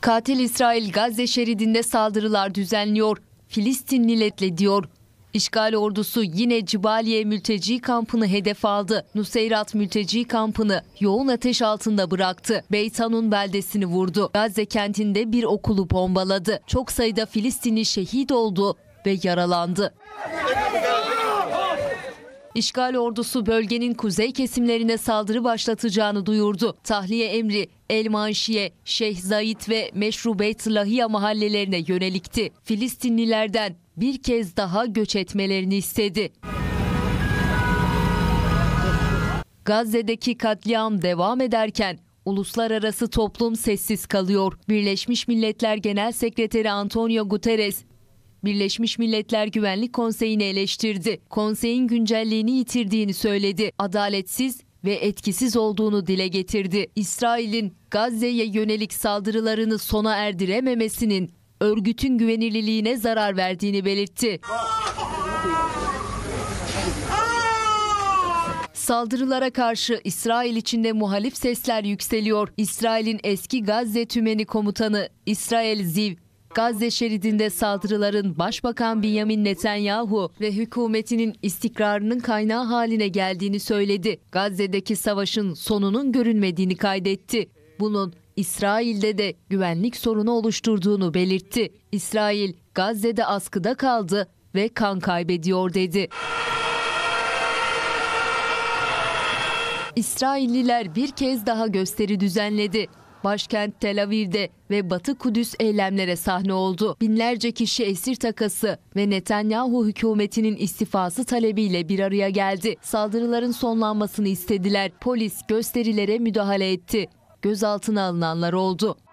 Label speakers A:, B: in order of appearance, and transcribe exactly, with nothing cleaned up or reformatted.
A: Katil İsrail Gazze şeridinde saldırılar düzenliyor, Filistinlilerle diyor. İşgal ordusu yine Cibaliye mülteci kampını hedef aldı. Nuseyrat mülteci kampını yoğun ateş altında bıraktı. Beyt Hanun beldesini vurdu. Gazze kentinde bir okulu bombaladı. Çok sayıda Filistinli şehit oldu ve yaralandı. İşgal ordusu bölgenin kuzey kesimlerine saldırı başlatacağını duyurdu. Tahliye emri El Manşiye, Şeyh Zayid ve Meşrubeyt Lahiya mahallelerine yönelikti. Filistinlilerden bir kez daha göç etmelerini istedi. Gazze'deki katliam devam ederken uluslararası toplum sessiz kalıyor. Birleşmiş Milletler Genel Sekreteri Antonio Guterres, Birleşmiş Milletler Güvenlik Konseyi'ni eleştirdi. Konseyin güncelliğini yitirdiğini söyledi. Adaletsiz ve etkisiz olduğunu dile getirdi. İsrail'in Gazze'ye yönelik saldırılarını sona erdirememesinin örgütün güvenilirliğine zarar verdiğini belirtti. Saldırılara karşı İsrail içinde muhalif sesler yükseliyor. İsrail'in eski Gazze Tümeni Komutanı İsrail Ziv, Gazze şeridinde saldırıların Başbakan Benjamin Netanyahu ve hükümetinin istikrarının kaynağı haline geldiğini söyledi. Gazze'deki savaşın sonunun görünmediğini kaydetti. Bunun İsrail'de de güvenlik sorunu oluşturduğunu belirtti. İsrail, Gazze'de askıda kaldı ve kan kaybediyor dedi. İsrailliler bir kez daha gösteri düzenledi. Başkent Tel Aviv'de ve Batı Kudüs eylemlere sahne oldu. Binlerce kişi esir takası ve Netanyahu hükümetinin istifası talebiyle bir araya geldi. Saldırıların sonlanmasını istediler. Polis gösterilere müdahale etti. Gözaltına alınanlar oldu.